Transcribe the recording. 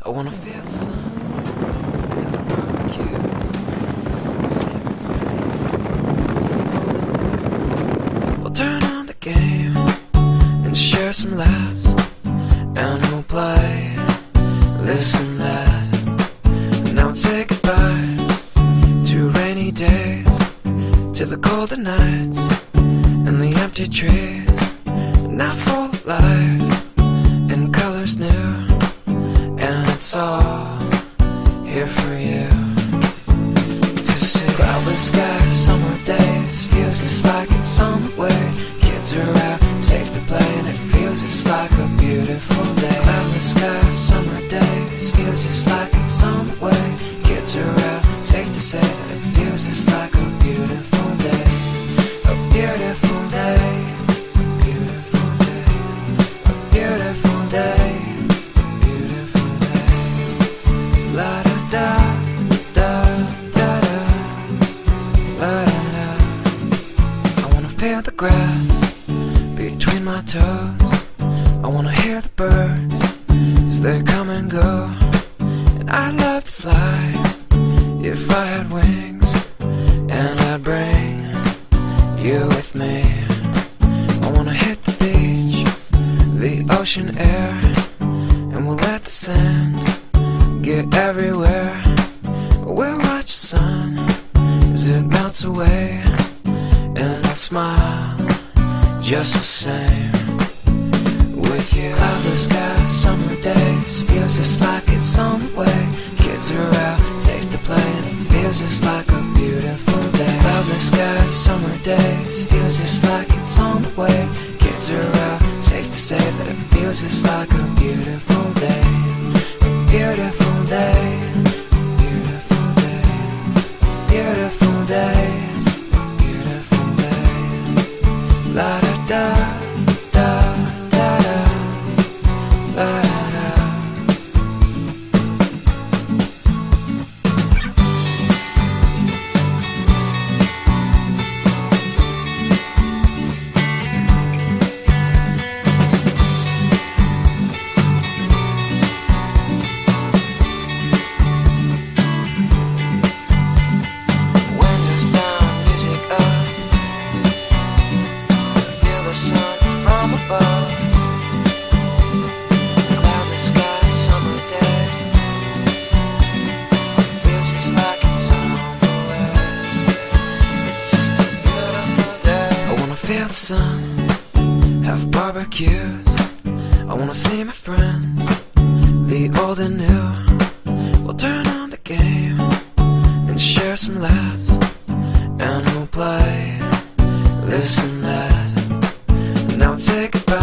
I wanna feel the sun, have barbecues, I wanna see my friends, we'll turn on the game and share some laughs, and we'll play this and that. Now we'll say goodbye to rainy days, to the colder nights and the empty trees, now full of life and colors new. And it's all here for you to see. Cloudless skies, summer days, feels just like it's on the way. Kids are out, safe to play, and it feels just like a beautiful day. Cloudless skies, summer days, feels just like it's on the way. Kids are out, safe to say that it feels just like a beautiful day. A beautiful day, a beautiful day, a beautiful day. La da da da da da, la da da. I wanna feel the grass between my toes. I wanna hear the birds as they come and go. And I'd love to fly if I had wings, and I'd bring you with me. I wanna hit the beach, the ocean air, and we'll let the sand get everywhere. We'll watch the sun as it melts away, and I'll smile just the same with you. Cloudless skies, summer days, feels just like it's on the way. Kids are out, safe to play, and it feels just like a beautiful day. Cloudless skies, summer days, feels just like it's on the way. Kids are out, safe to say that it feels just like a beautiful day. Beautiful day, beautiful day, beautiful day, beautiful day. La da da da da da, la da da. Feel the sun, have barbecues, I wanna see my friends, the old and new. We'll turn on the game and share some laughs, and we'll play this and that. Now we'll say goodbye